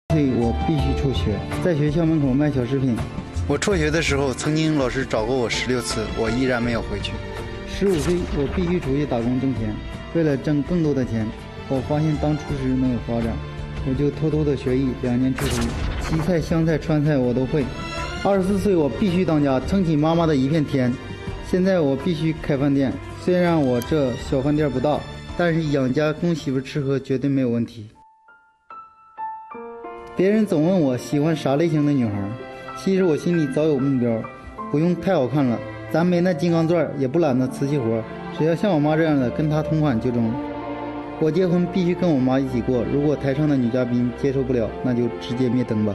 所以我必须辍学，在学校门口卖小食品。 我辍学的时候，曾经老师找过我16次，我依然没有回去。 15岁，我必须出去打工挣钱。为了挣更多的钱，我发现当厨师能有发展，我就偷偷的学艺，2年出头，西菜、湘菜、川菜我都会。24岁，我必须当家，撑起妈妈的一片天。现在我必须开饭店，虽然我这小饭店不大，但是养家供媳妇吃喝绝对没有问题。别人总问我喜欢啥类型的女孩，其实我心里早有目标，不用太好看了，咱没那金刚钻，也不揽那瓷器活，只要像我妈这样的跟她同款就中。我结婚必须跟我妈一起过，如果台上的女嘉宾接受不了，那就直接灭灯吧。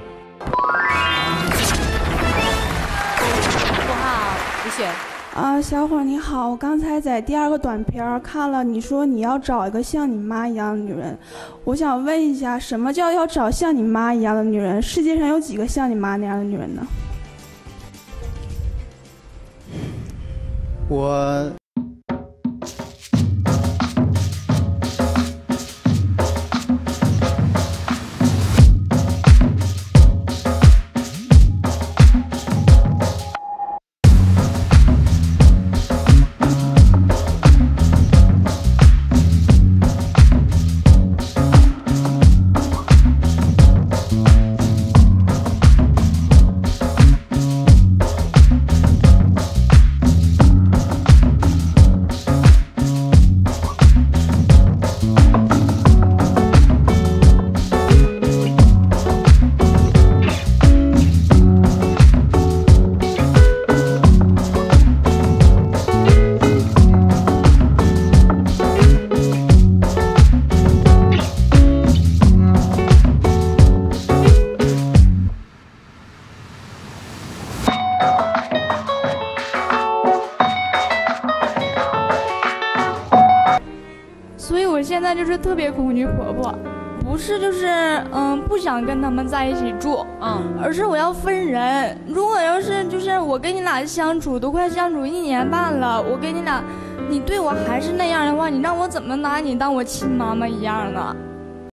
我好，李雪。 小伙你好，我刚才在第2个短片看了，你说你要找一个像你妈一样的女人，我想问一下，什么叫要找像你妈一样的女人？世界上有几个像你妈那样的女人呢？ 我现在就是特别恐惧婆婆，不是就是不想跟他们在一起住，而是我要分人。如果要是就是我跟你俩相处都快相处1年半了，我跟你俩，你对我还是那样的话，你让我怎么拿你当我亲妈妈一样呢？